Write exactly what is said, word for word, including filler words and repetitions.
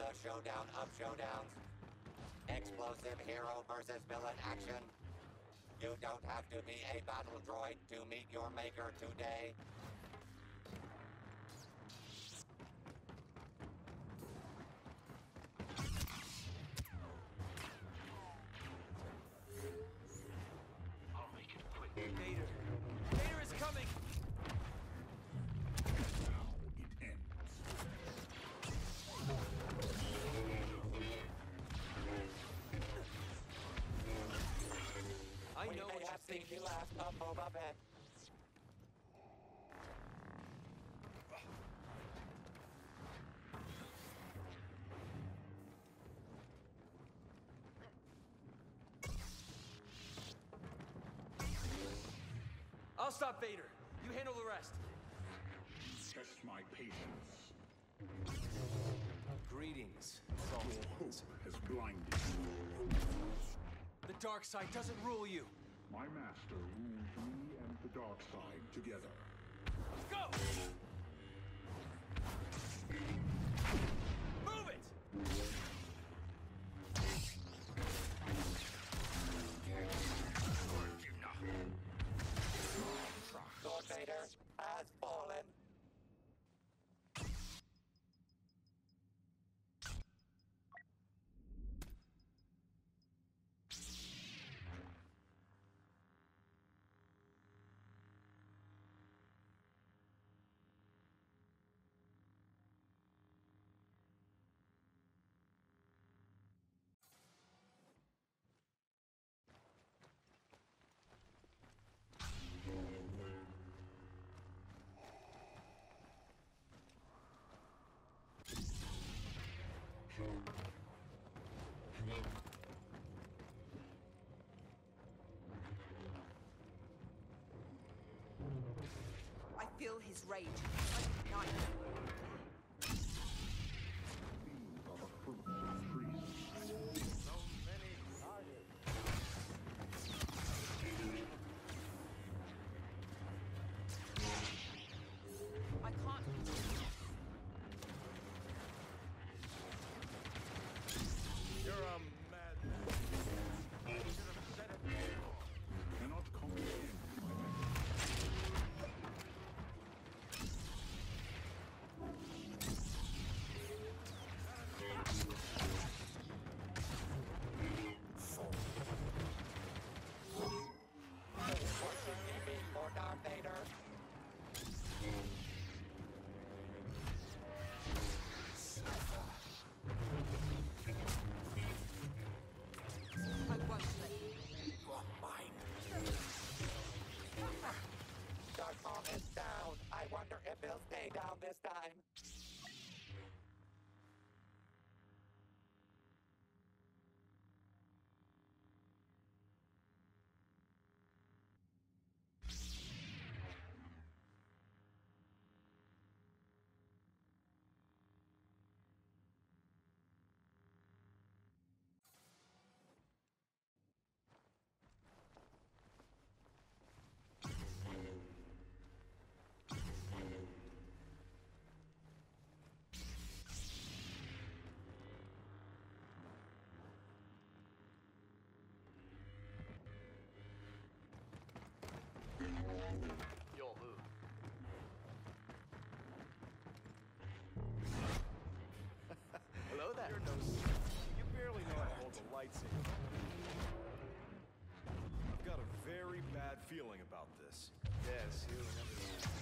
The showdown of showdowns. Explosive hero versus villain action. You don't have to be a battle droid to meet your maker today. I'll make it quick. Vader. Vader is coming! Now it ends. I We know may what you're have seen thinking. the last of Boba Fett. I'll stop Vader. You handle the rest. Test my patience. Greetings, Your Salty. hope has blinded you. The dark side doesn't rule you. My master rules me and the dark side together. Go! Move it! Lord Vader has fallen. I feel his rage. Like night. These are the fruits of treason. So many targets. I can't continue. You're a madman. I should have said it before. Cannot comprehend my Fortune be for Darth Vader. I won't let you. Darth Maul is down. I wonder if he'll stay down this time. You'll move. Hello there. You're no s- You barely know how to hold a lightsaber. I've got a very bad feeling about this. Yes, you remember.